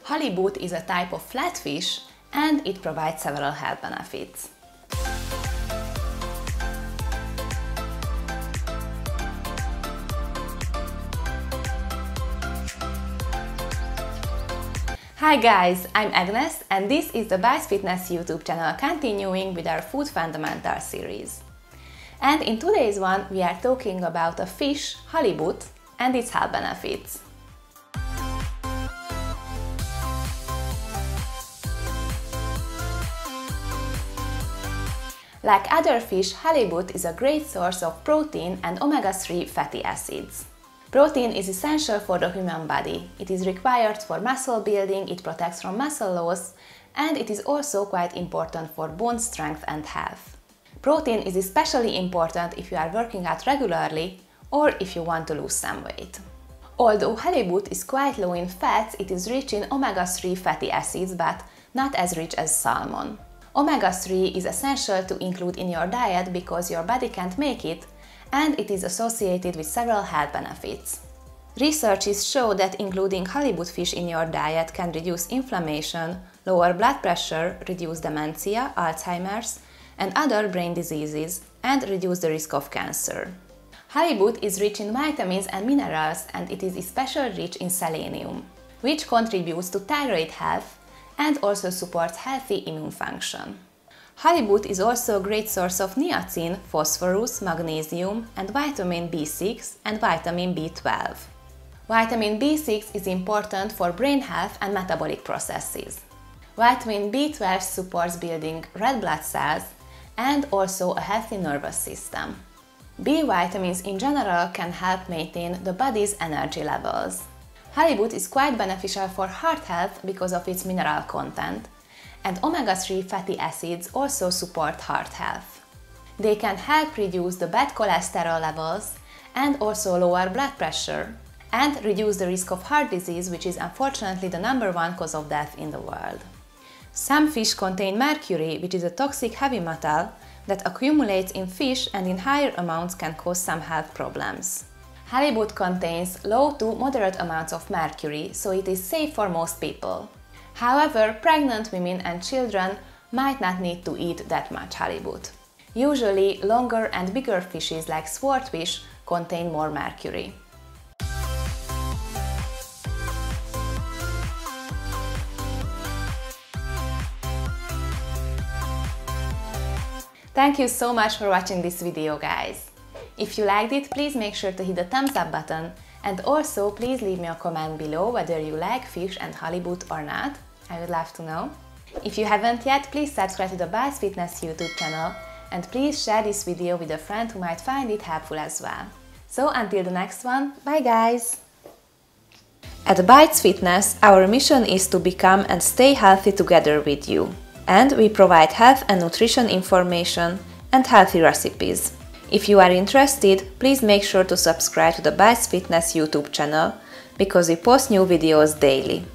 Halibut is a type of flatfish and it provides several health benefits. Hi guys, I'm Agnes and this is the Bites Fitness YouTube channel, continuing with our Food Fundamentals series. And in today's one we are talking about a fish, halibut, and its health benefits. Like other fish, halibut is a great source of protein and omega-3 fatty acids. Protein is essential for the human body. It is required for muscle building, it protects from muscle loss, and it is also quite important for bone strength and health. Protein is especially important if you are working out regularly or if you want to lose some weight. Although halibut is quite low in fats, it is rich in omega-3 fatty acids, but not as rich as salmon. Omega-3 is essential to include in your diet because your body can't make it, and it is associated with several health benefits. Researches show that including halibut fish in your diet can reduce inflammation, lower blood pressure, reduce dementia, Alzheimer's, and other brain diseases, and reduce the risk of cancer. Halibut is rich in vitamins and minerals, and it is especially rich in selenium, which contributes to thyroid health and also supports healthy immune function. Halibut is also a great source of niacin, phosphorus, magnesium, and vitamin B6 and vitamin B12. Vitamin B6 is important for brain health and metabolic processes. Vitamin B12 supports building red blood cells and also a healthy nervous system. B vitamins in general can help maintain the body's energy levels. Halibut is quite beneficial for heart health because of its mineral content, and omega-3 fatty acids also support heart health. They can help reduce the bad cholesterol levels and also lower blood pressure and reduce the risk of heart disease, which is unfortunately the #1 cause of death in the world. Some fish contain mercury, which is a toxic heavy metal that accumulates in fish and in higher amounts can cause some health problems. Halibut contains low to moderate amounts of mercury, so it is safe for most people. However, pregnant women and children might not need to eat that much halibut. Usually, longer and bigger fishes like swordfish contain more mercury. Thank you so much for watching this video, guys. If you liked it, please make sure to hit the thumbs up button, and also please leave me a comment below whether you like fish and halibut or not. I would love to know. If you haven't yet, please subscribe to the Bites Fitness YouTube channel, and please share this video with a friend who might find it helpful as well. So until the next one, bye guys! At Bites Fitness, our mission is to become and stay healthy together with you. And we provide health and nutrition information and healthy recipes. If you are interested, please make sure to subscribe to the Bites Fitness YouTube channel because we post new videos daily.